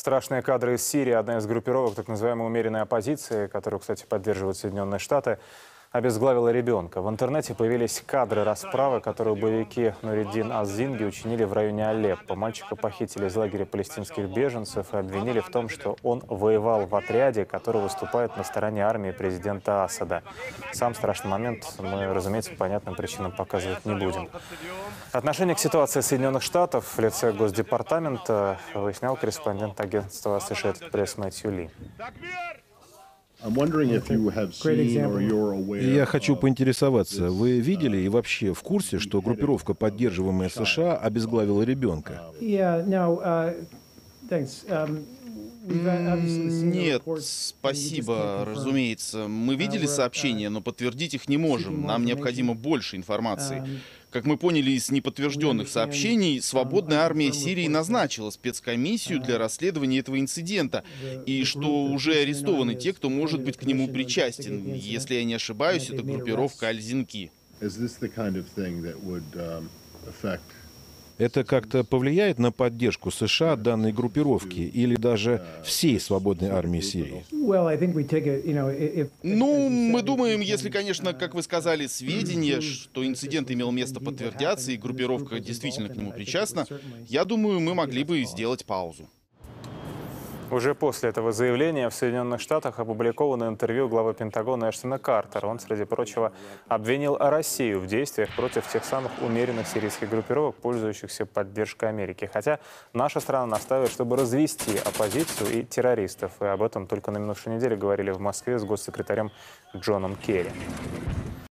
Страшные кадры из Сирии. Одна из группировок так называемой умеренной оппозиции, которую, кстати, поддерживают Соединенные Штаты, обезглавила ребенка. В интернете появились кадры расправы, которую боевики Нуриддин аз-Зинги учинили в районе Алеппо. Мальчика похитили из лагеря палестинских беженцев и обвинили в том, что он воевал в отряде, который выступает на стороне армии президента Асада. Сам страшный момент мы, разумеется, по понятным причинам показывать не будем. Отношение к ситуации Соединенных Штатов в лице Госдепартамента выяснял корреспондент агентства США «Пресс» Мэтью Ли. Я хочу поинтересоваться, вы видели и вообще в курсе, что группировка, поддерживаемая США, обезглавила ребенка? Нет, спасибо, разумеется. Мы видели сообщения, но подтвердить их не можем. Нам необходимо больше информации. Как мы поняли из неподтвержденных сообщений, Свободная армия Сирии назначила спецкомиссию для расследования этого инцидента, и что уже арестованы те, кто может быть к нему причастен. Если я не ошибаюсь, это группировка Аль-Зинки. Это как-то повлияет на поддержку США данной группировки или даже всей Свободной армии Сирии? Ну, мы думаем, если, конечно, как вы сказали, сведения, что инцидент имел место, подтвердятся, и группировка действительно к нему причастна, я думаю, мы могли бы сделать паузу. Уже после этого заявления в Соединенных Штатах опубликовано интервью главы Пентагона Эштона Картера. Он, среди прочего, обвинил Россию в действиях против тех самых умеренных сирийских группировок, пользующихся поддержкой Америки. Хотя наша страна настаивает, чтобы развести оппозицию и террористов. И об этом только на минувшей неделе говорили в Москве с госсекретарем Джоном Керри.